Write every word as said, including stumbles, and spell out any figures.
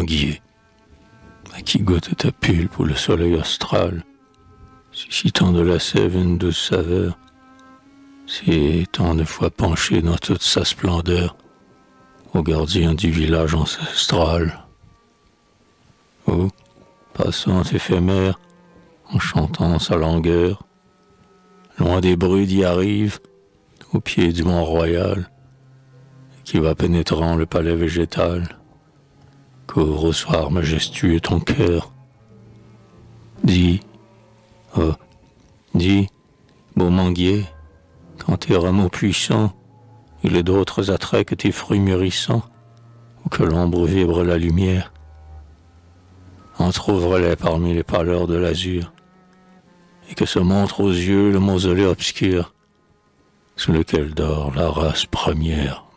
manguier, à qui goûte ta pulpe ou le soleil austral, suscitant de la sève une douce saveur, si tant de fois penché dans toute sa splendeur au gardien du village ancestral. Ou, passant éphémère, en chantant sa langueur, loin des bruits d'y arrive, au pied du mont royal, qui va pénétrant le palais végétal, qu'ouvre au soir majestueux ton cœur. Dis, oh, dis, beau manguier, quand tes rameaux puissants, il est d'autres attraits que tes fruits mûrissants, ou que l'ombre vibre la lumière. Entr'ouvre-les parmi les pâleurs de l'azur, et que se montre aux yeux le mausolée obscur, sous lequel dort la race première.